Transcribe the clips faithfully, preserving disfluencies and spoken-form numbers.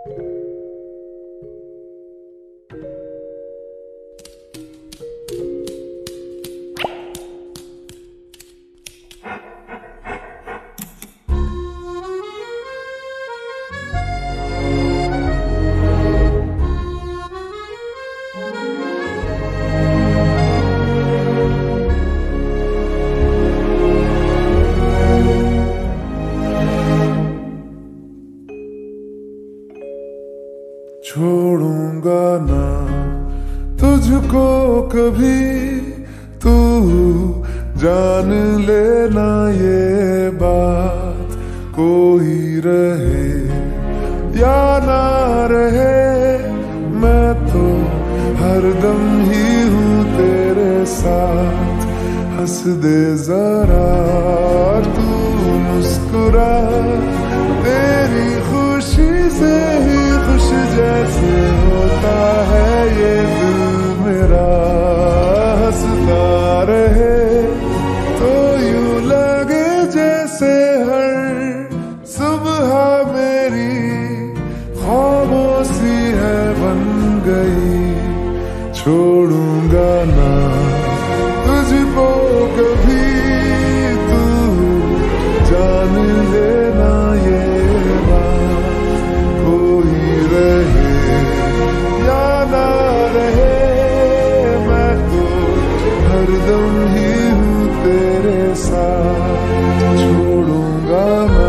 छोड़ूंगा ना तुझको कभी, तू जान लेना ये बात। कोई रहे या ना रहे, मैं तो हरदम ही हूँ तेरे साथ। हंस दे जरा तू मुस्कुरा, तेरी खुशी से ही खुश जैसे होता है ये दिल मेरा। हंसता रहे तो यूं लगे जैसे हर सुबह मेरी ख्वाबों सी है बन गई। छोड़ूंगा ना तुझको कभी, तू जान लेना ये बात। कोई रहे या ना रहे, मैं तो हरदम ही हूँ तेरे साथ। छोड़ूंगा ना।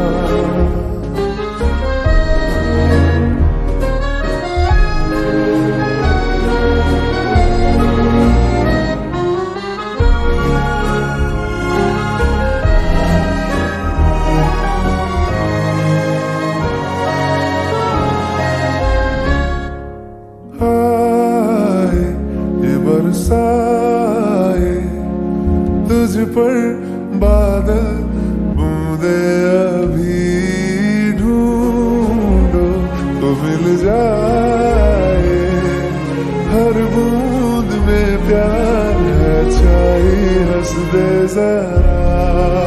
बरसाए तुझ पर बादल बूंदे, अभी ढूंढो तो मिल जाए। हर बूंद में प्यार है छाई, हंस दे जरा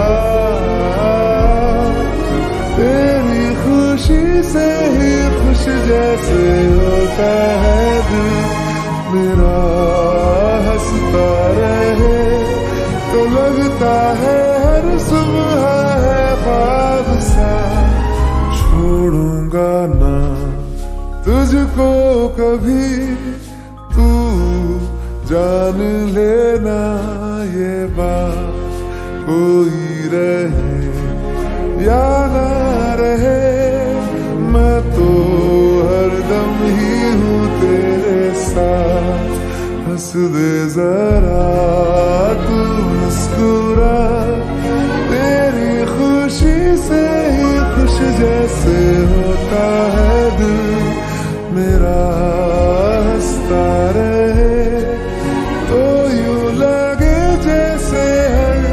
तेरी खुशी से ही खुश जैसे होता है दिल मेरा। हंसता रहे तो लगता है हर सुबह है ख्वाब सा। छोड़ूंगा ना तुझको कभी, तू जान लेना ये बात। कोई रहे या ना रहे, मैं तो हरदम ही हूँ तेरे साथ। हंस दे जरा तू मुस्कुरा, तेरी खुशी से ही खुश जैसे होता है दिल मेरा। हंसता रहे तो यूं लगे जैसे हर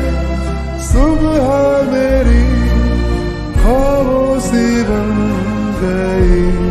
सुबह मेरी ख्वाबों सी बन गई।